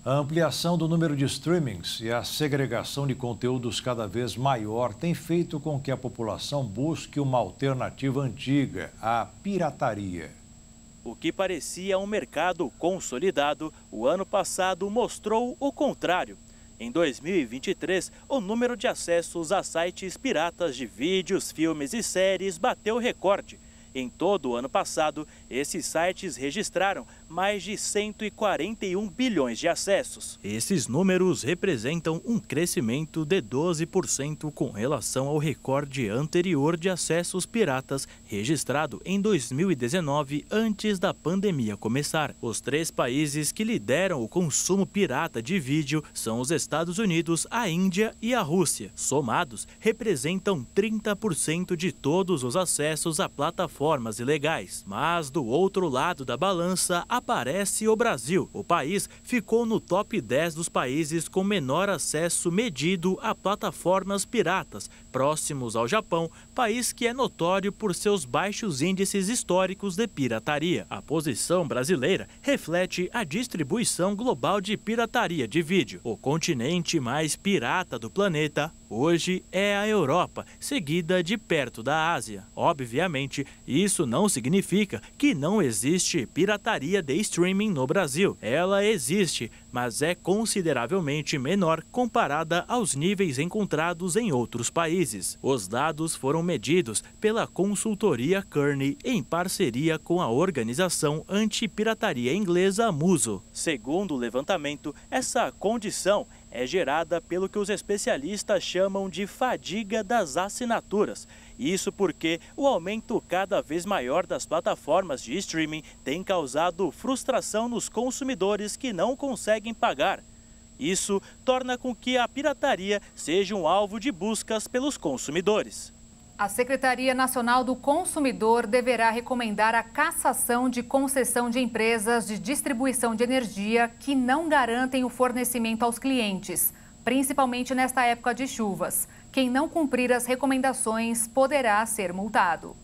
A ampliação do número de streamings e a segregação de conteúdos cada vez maior tem feito com que a população busque uma alternativa antiga, a pirataria. O que parecia um mercado consolidado, o ano passado mostrou o contrário. Em 2023, o número de acessos a sites piratas de vídeos, filmes e séries bateu recorde. Em todo o ano passado, esses sites registraram mais de 141 bilhões de acessos. Esses números representam um crescimento de 12% com relação ao recorde anterior de acessos piratas registrado em 2019, antes da pandemia começar. Os 3 países que lideram o consumo pirata de vídeo são os Estados Unidos, a Índia e a Rússia. Somados, representam 30% de todos os acessos a plataformas ilegais. Mas do outro lado da balança aparece o Brasil. O país ficou no top 10 dos países com menor acesso medido a plataformas piratas, próximos ao Japão, país que é notório por seus baixos índices históricos de pirataria. A posição brasileira reflete a distribuição global de pirataria de vídeo. O continente mais pirata do planeta hoje é a Europa, seguida de perto da Ásia. Obviamente, isso não significa que não existe pirataria de streaming no Brasil. Ela existe, mas é consideravelmente menor comparada aos níveis encontrados em outros países. Os dados foram medidos pela consultoria Kearney em parceria com a organização anti-pirataria inglesa Muso. Segundo o levantamento, essa condição é gerada pelo que os especialistas chamam de fadiga das assinaturas. Isso porque o aumento cada vez maior das plataformas de streaming tem causado frustração nos consumidores que não conseguem pagar. Isso torna com que a pirataria seja um alvo de buscas pelos consumidores. A Secretaria Nacional do Consumidor deverá recomendar a cassação de concessão de empresas de distribuição de energia que não garantem o fornecimento aos clientes, principalmente nesta época de chuvas. Quem não cumprir as recomendações poderá ser multado.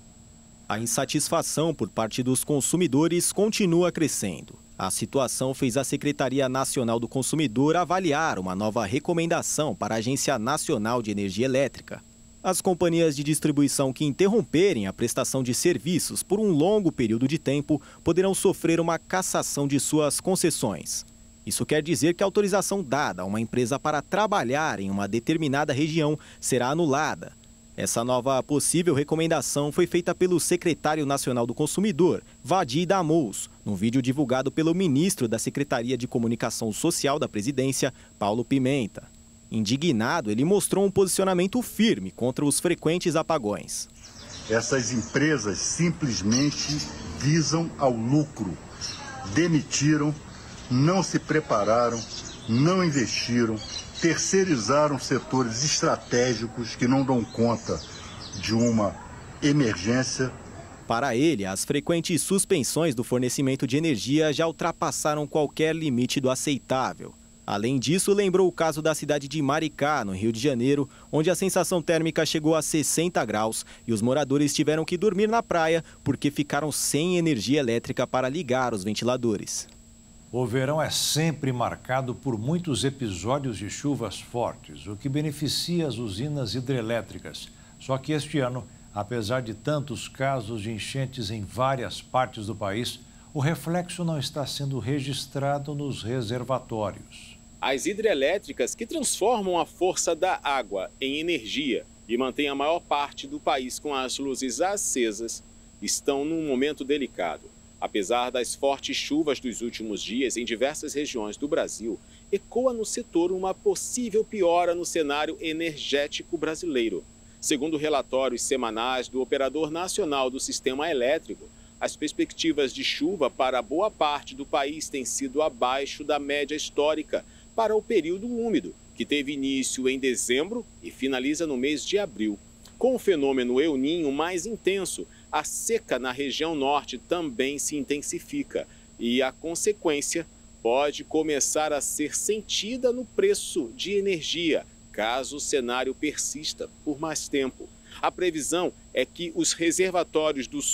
A insatisfação por parte dos consumidores continua crescendo. A situação fez a Secretaria Nacional do Consumidor avaliar uma nova recomendação para a Agência Nacional de Energia Elétrica. As companhias de distribuição que interromperem a prestação de serviços por um longo período de tempo poderão sofrer uma cassação de suas concessões. Isso quer dizer que a autorização dada a uma empresa para trabalhar em uma determinada região será anulada. Essa nova possível recomendação foi feita pelo secretário nacional do Consumidor, Vadi Damous, num vídeo divulgado pelo ministro da Secretaria de Comunicação Social da Presidência, Paulo Pimenta. Indignado, ele mostrou um posicionamento firme contra os frequentes apagões. Essas empresas simplesmente visam ao lucro. Demitiram, não se prepararam, não investiram, terceirizaram setores estratégicos que não dão conta de uma emergência. Para ele, as frequentes suspensões do fornecimento de energia já ultrapassaram qualquer limite do aceitável. Além disso, lembrou o caso da cidade de Maricá, no Rio de Janeiro, onde a sensação térmica chegou a 60 graus e os moradores tiveram que dormir na praia porque ficaram sem energia elétrica para ligar os ventiladores. O verão é sempre marcado por muitos episódios de chuvas fortes, o que beneficia as usinas hidrelétricas. Só que este ano, apesar de tantos casos de enchentes em várias partes do país, o reflexo não está sendo registrado nos reservatórios. As hidrelétricas, que transformam a força da água em energia e mantêm a maior parte do país com as luzes acesas, estão num momento delicado. Apesar das fortes chuvas dos últimos dias em diversas regiões do Brasil, ecoa no setor uma possível piora no cenário energético brasileiro. Segundo relatórios semanais do Operador Nacional do Sistema Elétrico, as perspectivas de chuva para boa parte do país têm sido abaixo da média histórica para o período úmido, que teve início em dezembro e finaliza no mês de abril. Com o fenômeno El Niño mais intenso, a seca na região norte também se intensifica e a consequência pode começar a ser sentida no preço de energia, caso o cenário persista por mais tempo. A previsão é que os reservatórios do sul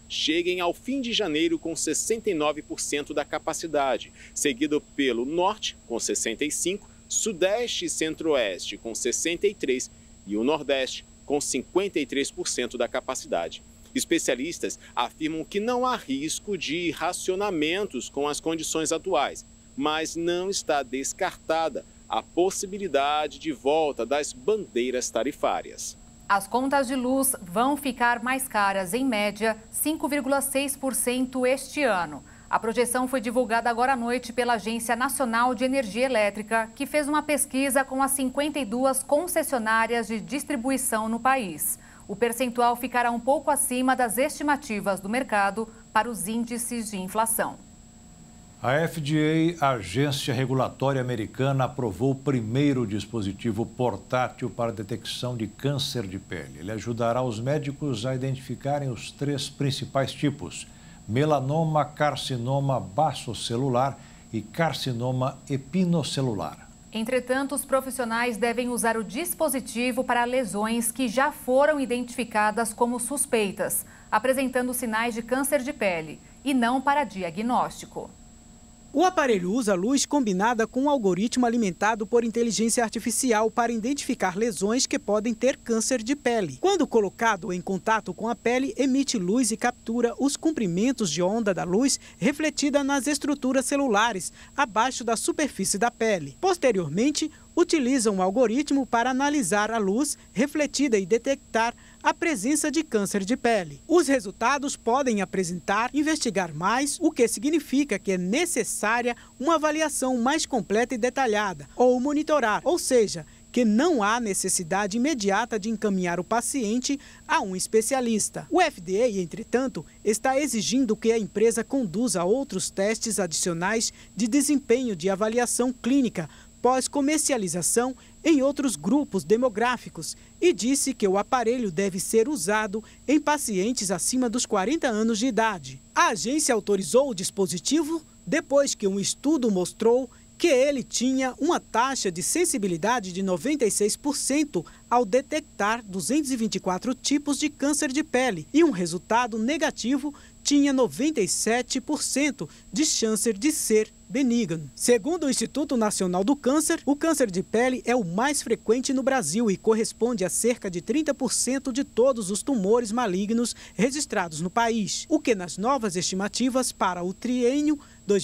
cheguem ao fim de janeiro com 69% da capacidade, seguido pelo Norte, com 65%, Sudeste e Centro-Oeste, com 63% e o Nordeste, com 53% da capacidade. Especialistas afirmam que não há risco de racionamentos com as condições atuais, mas não está descartada a possibilidade de volta das bandeiras tarifárias. As contas de luz vão ficar mais caras, em média, 5,6% este ano. A projeção foi divulgada agora à noite pela Agência Nacional de Energia Elétrica, que fez uma pesquisa com as 52 concessionárias de distribuição no país. O percentual ficará um pouco acima das estimativas do mercado para os índices de inflação. A FDA, a agência regulatória americana, aprovou o primeiro dispositivo portátil para detecção de câncer de pele. Ele ajudará os médicos a identificarem os 3 principais tipos: melanoma, carcinoma basocelular e carcinoma epinocelular. Entretanto, os profissionais devem usar o dispositivo para lesões que já foram identificadas como suspeitas, apresentando sinais de câncer de pele, e não para diagnóstico. O aparelho usa luz combinada com um algoritmo alimentado por inteligência artificial para identificar lesões que podem ter câncer de pele. Quando colocado em contato com a pele, emite luz e captura os comprimentos de onda da luz refletida nas estruturas celulares abaixo da superfície da pele. Posteriormente, utiliza um algoritmo para analisar a luz refletida e detectar a presença de câncer de pele. Os resultados podem investigar mais, o que significa que é necessária uma avaliação mais completa e detalhada, ou monitorar, ou seja, que não há necessidade imediata de encaminhar o paciente a um especialista. O FDA, entretanto, está exigindo que a empresa conduza outros testes adicionais de desempenho de avaliação clínica pós-comercialização em outros grupos demográficos e disse que o aparelho deve ser usado em pacientes acima dos 40 anos de idade. A agência autorizou o dispositivo depois que um estudo mostrou que ele tinha uma taxa de sensibilidade de 96% ao detectar 224 tipos de câncer de pele e um resultado negativo tinha 97% de chance de ser benigno. Segundo o Instituto Nacional do Câncer, o câncer de pele é o mais frequente no Brasil e corresponde a cerca de 30% de todos os tumores malignos registrados no país, o que nas novas estimativas para o triênio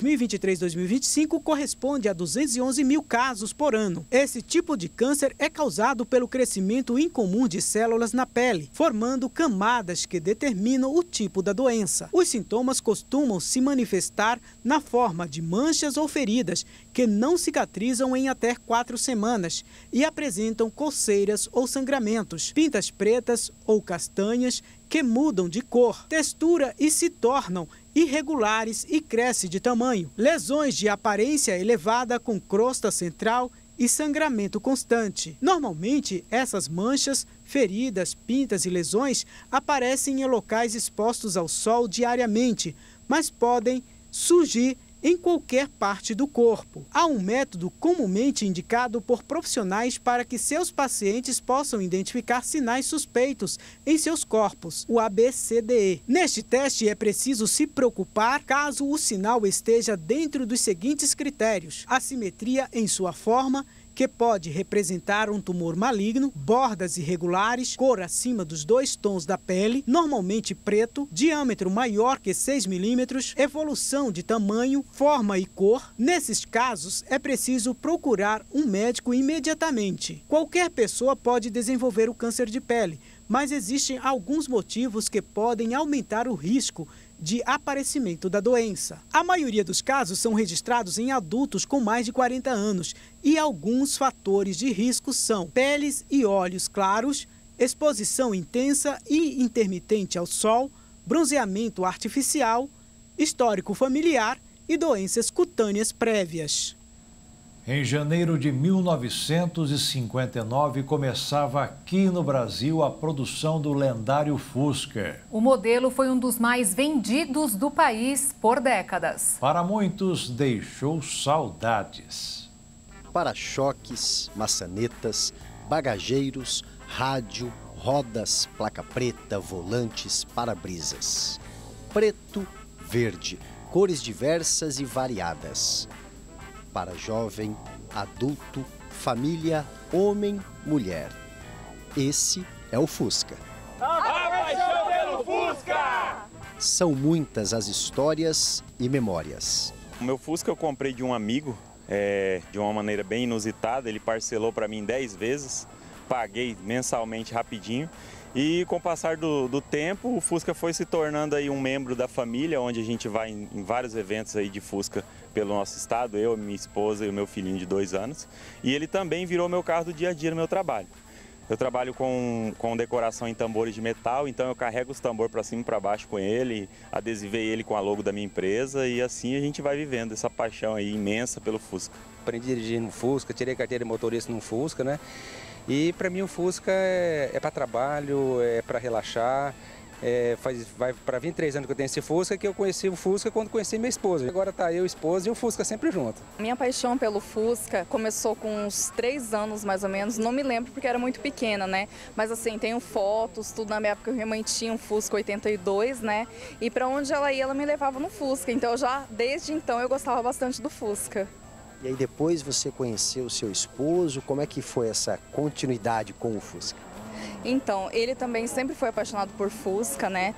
2023-2025 corresponde a 211 mil casos por ano. Esse tipo de câncer é causado pelo crescimento incomum de células na pele, formando camadas que determinam o tipo da doença. Os sintomas costumam se manifestar na forma de manchas ou feridas que não cicatrizam em até 4 semanas e apresentam coceiras ou sangramentos, pintas pretas ou castanhas que mudam de cor, textura e se tornam irregulares e crescem de tamanho. Lesões de aparência elevada com crosta central e sangramento constante. Normalmente, essas manchas, feridas, pintas e lesões aparecem em locais expostos ao sol diariamente, mas podem surgir em qualquer parte do corpo. Há um método comumente indicado por profissionais para que seus pacientes possam identificar sinais suspeitos em seus corpos, o ABCDE. Neste teste é preciso se preocupar caso o sinal esteja dentro dos seguintes critérios: assimetria em sua forma, que pode representar um tumor maligno, bordas irregulares, cor acima dos 2 tons da pele, normalmente preto, diâmetro maior que 6 milímetros, evolução de tamanho, forma e cor. Nesses casos, é preciso procurar um médico imediatamente. Qualquer pessoa pode desenvolver o câncer de pele, mas existem alguns motivos que podem aumentar o risco de aparecimento da doença. A maioria dos casos são registrados em adultos com mais de 40 anos e alguns fatores de risco são peles e olhos claros, exposição intensa e intermitente ao sol, bronzeamento artificial, histórico familiar e doenças cutâneas prévias. Em janeiro de 1959, começava aqui no Brasil a produção do lendário Fusca. O modelo foi um dos mais vendidos do país por décadas. Para muitos, deixou saudades. Para-choques, maçanetas, bagageiros, rádio, rodas, placa preta, volantes, para-brisas. preto, verde, cores diversas e variadas. Para jovem, adulto, família, homem, mulher. Esse é o Fusca. A paixão pelo Fusca! São muitas as histórias e memórias. O meu Fusca eu comprei de um amigo, de uma maneira bem inusitada. Ele parcelou para mim 10 vezes, paguei mensalmente rapidinho. E com o passar do tempo, o Fusca foi se tornando aí um membro da família, onde a gente vai em vários eventos aí de Fusca pelo nosso estado, eu, minha esposa e o meu filhinho de 2 anos. E ele também virou meu carro do dia a dia no meu trabalho. Eu trabalho com decoração em tambores de metal, então eu carrego os tambores para cima e para baixo com ele, adesivei ele com a logo da minha empresa e assim a gente vai vivendo essa paixão aí imensa pelo Fusca. Aprendi a dirigir no Fusca, tirei carteira de motorista no Fusca, né? E para mim o Fusca é para trabalho, é para relaxar. Vai para 23 anos que eu tenho esse Fusca, que eu conheci o Fusca quando conheci minha esposa. Agora tá eu, esposa e o Fusca sempre junto. Minha paixão pelo Fusca começou com uns 3 anos mais ou menos, não me lembro porque era muito pequena, né? Mas assim, tenho fotos, tudo na minha época minha mãe tinha um Fusca 82, né? E para onde ela ia, ela me levava no Fusca, então desde então eu gostava bastante do Fusca. E aí depois você conheceu o seu esposo, como é que foi essa continuidade com o Fusca? Então, ele também sempre foi apaixonado por Fusca, né?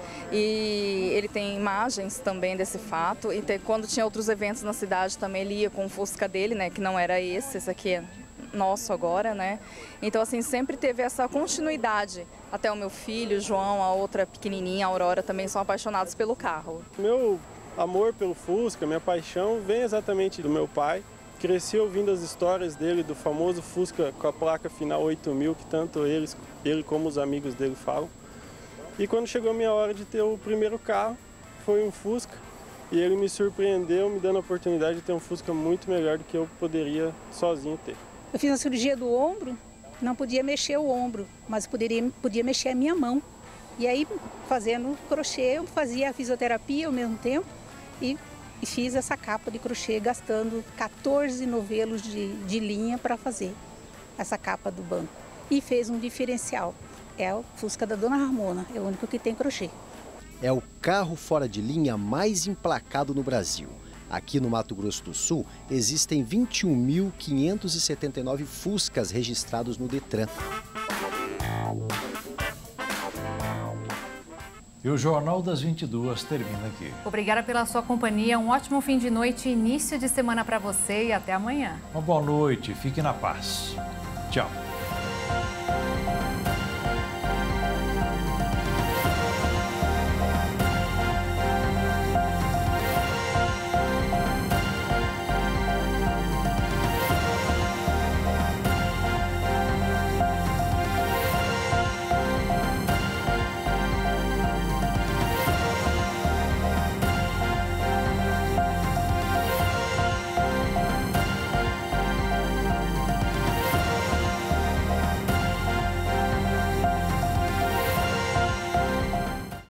E ele tem imagens também desse fato. E quando tinha outros eventos na cidade também ele ia com o Fusca dele, né? Que não era esse aqui é nosso agora, né? Então, assim, sempre teve essa continuidade. Até o meu filho, o João, a outra pequenininha, a Aurora, também são apaixonados pelo carro. Meu amor pelo Fusca, minha paixão, vem exatamente do meu pai. Cresci ouvindo as histórias dele, do famoso Fusca com a placa final 8000, que tanto ele como os amigos dele falam. E quando chegou a minha hora de ter o primeiro carro, foi um Fusca. E ele me surpreendeu, me dando a oportunidade de ter um Fusca muito melhor do que eu poderia sozinho ter. Eu fiz a cirurgia do ombro, não podia mexer o ombro, mas podia mexer a minha mão. E aí, fazendo crochê, eu fazia a fisioterapia ao mesmo tempo e fiz essa capa de crochê gastando 14 novelos de linha para fazer essa capa do banco. E fez um diferencial. É o Fusca da Dona Ramona, é o único que tem crochê. É o carro fora de linha mais emplacado no Brasil. Aqui no Mato Grosso do Sul, existem 21.579 Fuscas registrados no Detran. E o Jornal das 22 termina aqui. Obrigada pela sua companhia, um ótimo fim de noite e início de semana para você e até amanhã. Uma boa noite, fique na paz. Tchau.